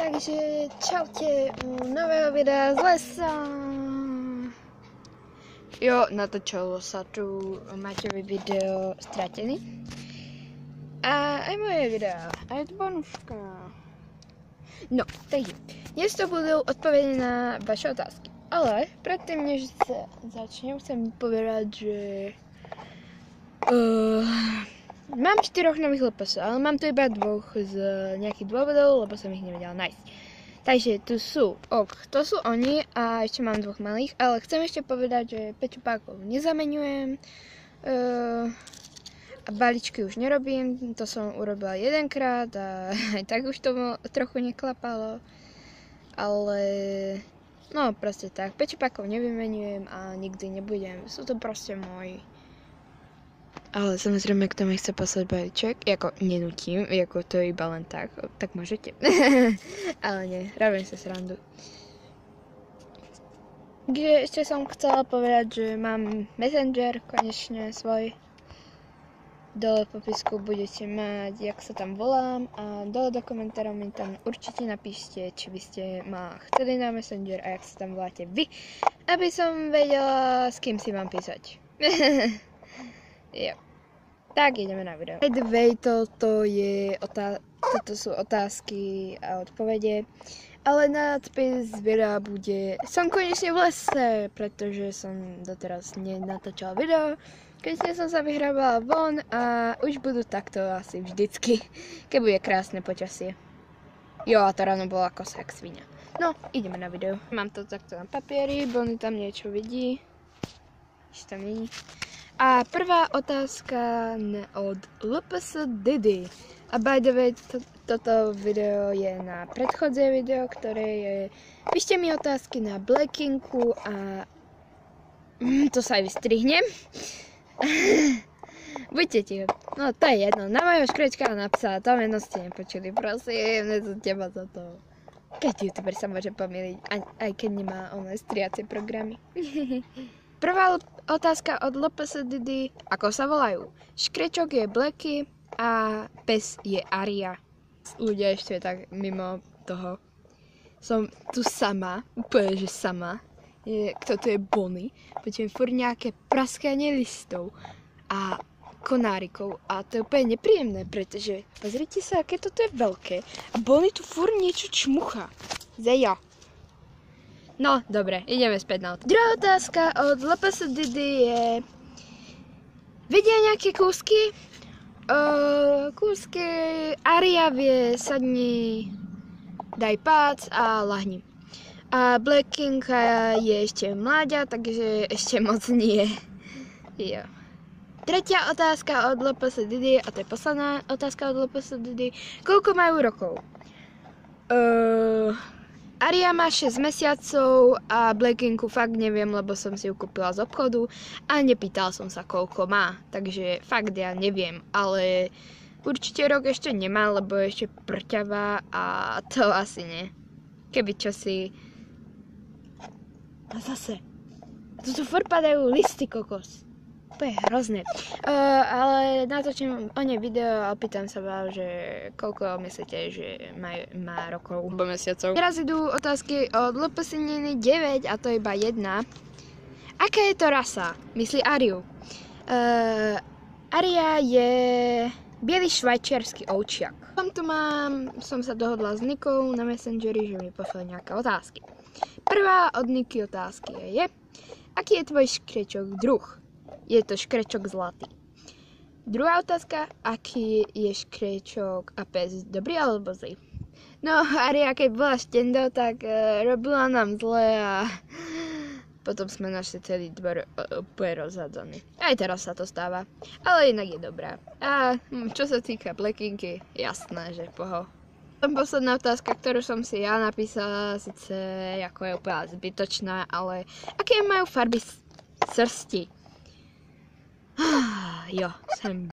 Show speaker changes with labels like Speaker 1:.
Speaker 1: Takže čaute u nového videa z lesa. Jo, natočilo sa tu Maťovi video Stratený. A aj moje videa, aj bonuška. No, takže dnes to budú odpovede na vaše otázky. Ale predtým, než sa začnem, chcem povedať, že mám 4 nových LPS, ale mám tu iba 2 z nejakých dôvodov, lebo som ich nevedela nájsť. Takže tu sú, to sú oni a ešte mám 2 malých, ale chcem ešte povedať, že pečupákov nezameňujem a balíčky už nerobím, to som urobila jedenkrát a aj tak už to trochu neklapalo, ale no proste tak, pečupákov nevymeňujem a nikdy nebudem, sú to proste moji. Ale samozrejme, kto mi chce poslať balíček, ako nenutím, ako to je iba len tak môžete. Ale nie, robím sa srandu. Kde ešte som chcela povedať, že mám Messenger konečne svoj. Dole v popisku budete mať, jak sa tam volám a dole do komentárov mi tam určite napíšte, či by ste ma chceli na Messenger a jak sa tam voláte vy, aby som vedela, s kým si mám písať. Jo. Tak ideme na video. By the way, toto sú otázky a odpovede, ale nadpis videa bude Som konečne v lese, pretože som doteraz nenatáčala video. Keď som sa vyhrávala von a už budú takto asi vždycky, keď bude krásne počasie. Jo, a to ráno bola kosa jak svinia. No, ideme na video. Mám to takto na papieri, Bonnie tam niečo vidí. Ešte tam není. A prvá otázka od LPS Didi. A by the way, toto video je na predchodzie video, ktoré je... Píšte mi otázky na Blackinku a... to sa aj vystrihnem. Buďte ticho. No to je jedno. Na mojho škrečka napsala, to meno ste nepočuli, prosím, nezu teba za to. Keď youtuber sa môže pomýliť, aj keď nemá ono striacie programy. Prvá otázka od LPS Didi. Ako sa volajú? Škrečok je Blacky a pes je Aria. Ľudia ešte tak mimo toho. Som tu sama, úplne že sama. Kto tu je Bonnie? Počujem furt nejaké praskanie listov a konárikov. A to je úplne nepríjemné, pretože pozrite sa, aké toto je veľké. A Bonnie tu furt niečo čmucha. Zeja. No, dobre, ideme späť na otázku. Druhá otázka od LPS Didi je... Vedia nejaké kúsky? Kúsky Aria vie, sadni, daj pác a lahni. A Blackinka je ešte mláďa, takže ešte moc nie. Jo. Tretia otázka od LPS Didi, a to je posledná otázka od LPS Didi. Koľko majú rokov? Aria má 6 mesiacov a Blackinku fakt neviem, lebo som si ju kúpila z obchodu a nepýtal som sa, koľko má. Takže fakt ja neviem, ale určite rok ešte nemá, lebo je ešte prťavá a to asi nie. Keby čosi... A zase, tu furt padajú listy kokos. To je hrozné. Ale natočím o nej video a opýtam sa vám, že koľko myslíte, že má rokov po mesiacov. Teraz idú otázky od LPSniny 9 a to je iba jedna. Aká je to rasa? Myslí Ariu. Aria je biely švajčiarsky ovčiak. Som sa dohodla s Nikou na Messengeri, že mi pošle nejaké otázky. Prvá od Niky otázky je, aký je tvoj škrečok druh? Je to škrečok zlatý. Druhá otázka, aký je škrečok a pes, dobrý alebo zlý? No, Aria, keď bola štendo, tak robila nám zle a potom sme našli celý dvor úplne rozhádzaný. Aj teraz sa to stáva, ale inak je dobrá. A čo sa týka Blackinky, jasné, že poho. Posledná otázka, ktorú som si ja napísala, síce ako je úplne zbytočná, ale aké majú farby srsti? Jo, sem